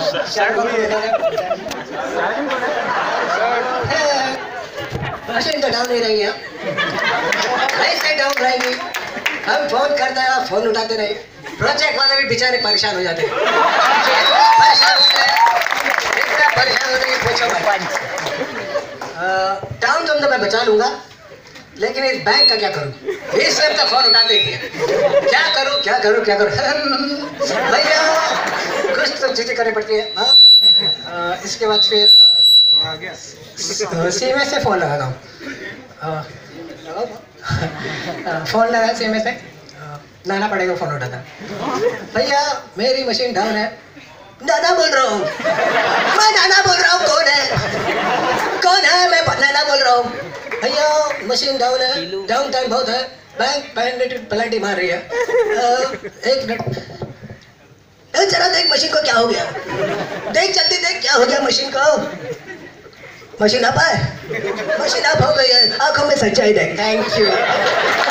Machine तो down नहीं रही है, ऐसे डाउन रहेगी। हम फोन करते हैं, आप फोन उठाते नहीं। प्रोजेक्ट वाले भी बेचारे परेशान हो जाते हैं, परेशान होते हैं, इतना परेशान होते हैं पूछो भाई। डाउन तो मैं बचा लूंगा, लेकिन इस बैंक का क्या करूं? इस समय तो फोन उठाते ही क्या करूं क्या करूं क्या करूं भैया, कुछ तो चीजें करनी पड़ती है। इसके बाद फिर सीएमएस से फोन लगाता हूँ। फोन लगा सीएमएस से, नाना पड़ेगा फोन उठाता। भैया मेरी मशीन डाउन है। नाना बोल रहा हूँ मैं, नाना बोल रहा हूँ। कौन है कौन है? मैं नाना बोल रहा हूँ। भैया मशीन डाउन है, डाउन टाइम बहुत है, बैंक पेनल्टी मार रही है। एक मिनट जरा देख मशीन को क्या हो गया, देख जल्दी देख क्या हो गया मशीन को। मशीन आप है, मशीन आप हो गई है, आंखों में सच्चाई देख। Thank you.